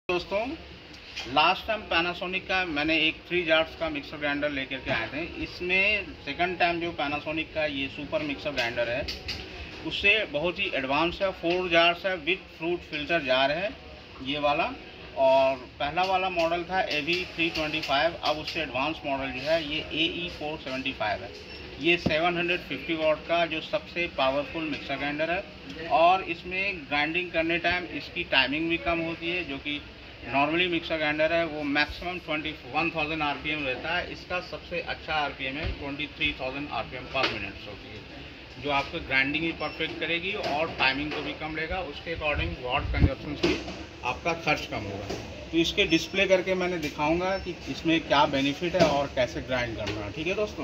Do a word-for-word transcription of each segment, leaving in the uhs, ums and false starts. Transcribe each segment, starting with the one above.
दोस्तों, last time Panasonic का मैंने एक थ्री जार्स का मिक्सर ग्राइंडर लेकर के आए थे। इसमें सेकंड टाइम जो पैनासोनिक का ये सुपर मिक्सर ग्राइंडर है उससे बहुत ही एडवांस है। फोर जार्स है विथ फ्रूट फिल्टर जार है ये वाला, और पहला वाला मॉडल था A V three twenty five. अब उससे एडवांस मॉडल जो है ये A E four seventy five है। ये सेवन हंड्रेड फिफ्टी वॉट का जो सबसे पावरफुल मिक्सर ग्राइंडर है, और इसमें ग्राइंडिंग करने टाइम इसकी टाइमिंग भी कम होती है। जो कि नॉर्मली मिक्सर ग्राइंडर है वो maximum twenty one thousand R P M रहता है, इसका सबसे अच्छा आर पी एम है twenty three thousand R P M per minute होती है, जो आपको ग्राइंडिंग भी परफेक्ट करेगी और टाइमिंग को भी कम लेगा। उसके अकॉर्डिंग वाट कंजप्शन भी आपका खर्च कम होगा। तो इसके डिस्प्ले करके मैंने दिखाऊंगा कि इसमें क्या बेनिफिट है और कैसे ग्राइंड करना है। ठीक है दोस्तों,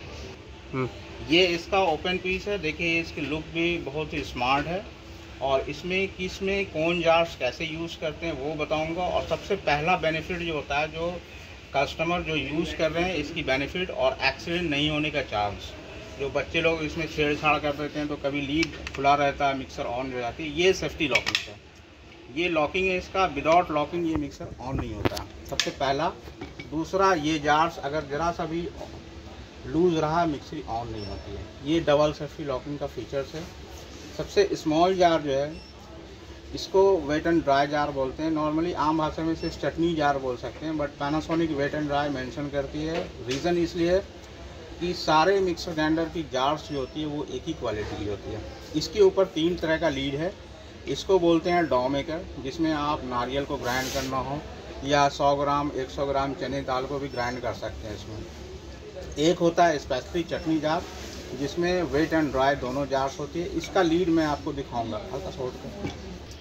ये इसका ओपन पीस है। देखिए इसकी लुक भी बहुत ही स्मार्ट है, और इसमें किस में कौन जार्स कैसे यूज़ करते हैं वो बताऊंगा। और सबसे पहला बेनिफिट जो होता है, जो कस्टमर जो यूज़ कर रहे हैं इसकी बेनिफिट और एक्सीडेंट नहीं होने का चांस। जो बच्चे लोग इसमें छेड़छाड़ कर देते हैं तो कभी लीड खुला रहता है, मिक्सर ऑन हो जाती है। ये सेफ्टी लॉकिंग है, ये लॉकिंग है इसका। विदाउट लॉकिंग ये मिक्सर ऑन नहीं होता, सबसे पहला। दूसरा, ये जार्स अगर ज़रा सा भी लूज रहा मिक्सी ऑन नहीं होती है। ये डबल सेफ्टी लॉकिंग का फीचर्स है। सबसे स्मॉल जार जो है इसको वेट एंड ड्राई जार बोलते हैं। नॉर्मली आम भाषा में इसे चटनी जार बोल सकते हैं, but Panasonic wet and dry mention करती है। रीज़न इसलिए कि सारे मिक्सर ग्राइंडर की जार्स जो होती है वो एक ही क्वालिटी की होती है। इसके ऊपर तीन तरह का लीड है। इसको बोलते हैं डॉ मेकर, जिसमें आप नारियल को ग्राइंड करना हो या सौ ग्राम एक सौ ग्राम चने दाल को भी ग्राइंड कर सकते हैं इसमें। एक होता है स्पेशली चटनी जार, जिसमें वेट एंड ड्राई दोनों जार्स होती है। इसका लीड मैं आपको दिखाऊंगा, हल्का शॉर्ट कर।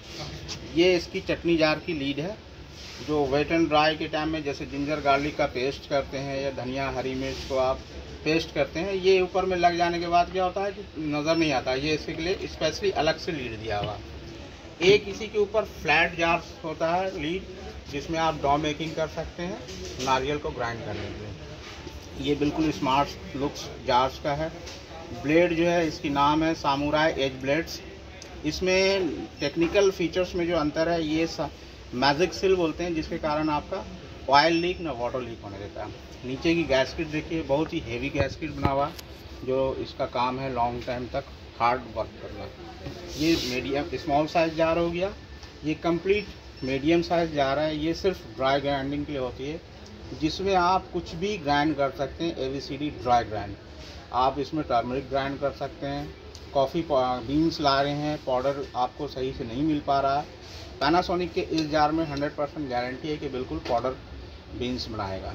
ये इसकी चटनी जार की लीड है, जो वेट एंड ड्राई के टाइम में जैसे जिंजर गार्लिक का पेस्ट करते हैं या धनिया हरी मिर्च को आप पेस्ट करते हैं, ये ऊपर में लग जाने के बाद क्या होता है कि नज़र नहीं आता। ये इसके लिए स्पेशली अलग से लीड दिया हुआ। एक इसी के ऊपर फ्लैट जार्स होता है लीड, जिसमें आप डॉ मेकिंग कर सकते हैं नारियल को ग्राइंड करने के लिए। ये बिल्कुल स्मार्ट लुक्स जार्स का है। ब्लेड जो है इसकी नाम है सामुराई एज ब्लेड्स। इसमें टेक्निकल फीचर्स में जो अंतर है, ये मैजिक सील बोलते हैं, जिसके कारण आपका ऑयल लीक ना वाटर लीक होने देता है। नीचे की गैस्केट देखिए, बहुत ही हेवी गैस्केट बना हुआ, जो इसका काम है लॉन्ग टाइम तक हार्ड वर्क करना। ये मीडियम स्मॉल साइज जार हो गया। ये कंप्लीट मीडियम साइज जार है। ये सिर्फ ड्राई ग्राइंडिंग के लिए होती है, जिसमें आप कुछ भी ग्राइंड कर सकते हैं। A B C D dry grind, आप इसमें टर्मरिक ग्राइंड कर सकते हैं। कॉफ़ी बीन्स ला रहे हैं, पाउडर आपको सही से नहीं मिल पा रहा है, पैनासोनिक के इस जार में हंड्रेड परसेंट गारंटी है कि बिल्कुल पाउडर बीन्स बनाएगा।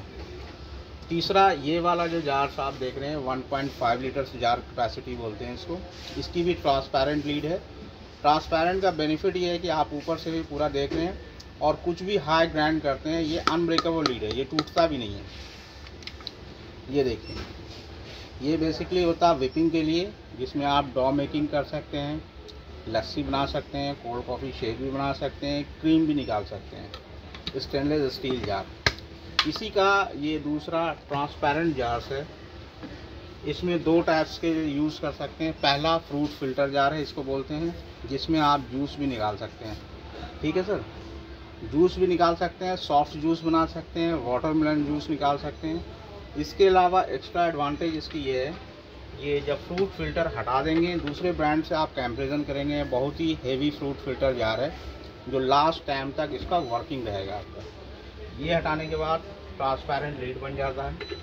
तीसरा, ये वाला जो जार्स आप देख रहे हैं one point five litres jar capacity बोलते हैं इसको। इसकी भी ट्रांसपेरेंट लीड है। ट्रांसपेरेंट का बेनिफिट ये है कि आप ऊपर से भी पूरा देख रहे हैं, और कुछ भी हाई ग्राइंड करते हैं ये अनब्रेकेबल लीड है, ये टूटता भी नहीं है। ये देखिए, ये बेसिकली होता है विपिंग के लिए, जिसमें आप डॉ मेकिंग कर सकते हैं, लस्सी बना सकते हैं, कोल्ड कॉफ़ी शेक भी बना सकते हैं, क्रीम भी निकाल सकते हैं। स्टेनलेस स्टील जार इसी का ये दूसरा ट्रांसपेरेंट जार्स है। इसमें दो टाइप्स के यूज़ कर सकते हैं। पहला फ्रूट फिल्टर जार है इसको बोलते हैं, जिसमें आप जूस भी निकाल सकते हैं। ठीक है सर, जूस भी निकाल सकते हैं, सॉफ्ट जूस बना सकते हैं, वाटरमेलन जूस निकाल सकते हैं। इसके अलावा एक्स्ट्रा एडवांटेज इसकी ये है, ये जब फ्रूट फिल्टर हटा देंगे, दूसरे ब्रांड से आप कंपैरिजन करेंगे, बहुत ही हेवी फ्रूट फिल्टर जार है, जो लास्ट टाइम तक इसका वर्किंग रहेगा आपका। ये हटाने के बाद ट्रांसपेरेंट लीड बन जाता है,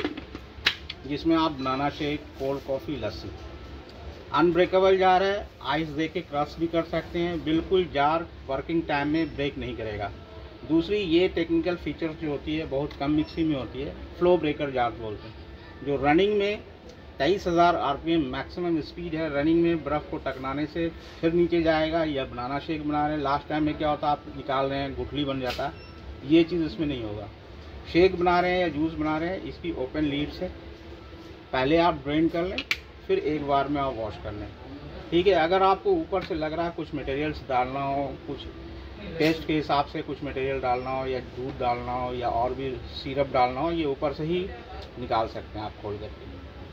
जिसमें आप बनाना शेक, कोल्ड कॉफ़ी, लस्सी। अनब्रेकेबल जार है, आइस दे के क्रश भी कर सकते हैं। बिल्कुल जार वर्किंग टाइम में ब्रेक नहीं करेगा। दूसरी, ये टेक्निकल फीचर्स जो होती है बहुत कम मिक्सी में होती है, फ्लो ब्रेकर जार बोलते हैं, जो रनिंग में तेईस हज़ार R P M maximum speed है। रनिंग में बर्फ़ को टकराने से फिर नीचे जाएगा। या बनाना शेक बना रहे हैं, लास्ट टाइम में क्या होता है, आप निकाल रहे हैं गुठली बन जाता है, ये चीज़ इसमें नहीं होगा। शेक बना रहे हैं या जूस बना रहे हैं, इसकी ओपन लीड से पहले आप ड्रेन कर लें, फिर एक बार में आप वॉश कर लें। ठीक है, अगर आपको ऊपर से लग रहा है कुछ मटेरियल्स डालना हो, कुछ टेस्ट के हिसाब से कुछ मटेरियल डालना हो, या दूध डालना हो, या और भी सिरप डालना हो, ये ऊपर से ही निकाल सकते हैं आप खोल करके।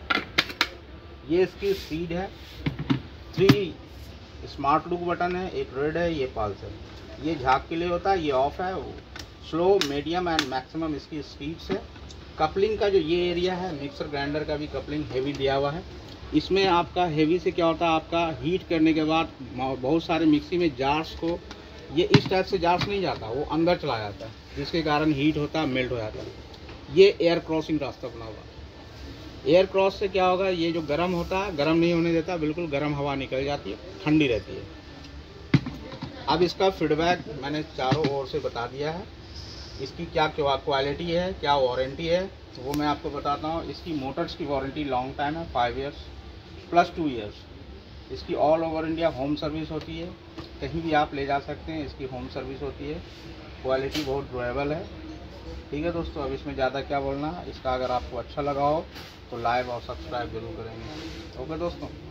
ये इसकी स्पीड है। थ्री स्मार्ट लुक बटन है, एक रेड है, ये पल्स है। ये झाग के लिए होता है, ये ऑफ है। स्लो, मीडियम एंड मैक्सिमम इसकी स्पीड्स है। कपलिंग का जो ये एरिया है, मिक्सर ग्राइंडर का भी कपलिंग हेवी दिया हुआ है। इसमें आपका हेवी से क्या होता है, आपका हीट करने के बाद बहुत सारे मिक्सी में जार्स को, ये इस टाइप से जार्स नहीं जाता, वो अंदर चला जाता है, जिसके कारण हीट होता है, मेल्ट हो जाता है। ये एयर क्रॉसिंग रास्ता बना हुआ। एयर क्रॉस से क्या होगा, ये जो गर्म होता है गर्म नहीं होने देता, बिल्कुल गर्म हवा निकल जाती है, ठंडी रहती है। अब इसका फीडबैक मैंने चारों ओर से बता दिया है। इसकी क्या क्वालिटी है, क्या वारंटी है, तो वो मैं आपको बताता हूँ। इसकी मोटर्स की वारंटी लॉन्ग टाइम है, five years plus two years. इसकी all over India home service होती है, कहीं भी आप ले जा सकते हैं, इसकी होम सर्विस होती है। क्वालिटी बहुत ड्यूरेबल है। ठीक है दोस्तों, अब इसमें ज़्यादा क्या बोलना है। इसका अगर आपको अच्छा लगा हो तो लाइक और सब्सक्राइब जरूर करेंगे। ओके दोस्तों।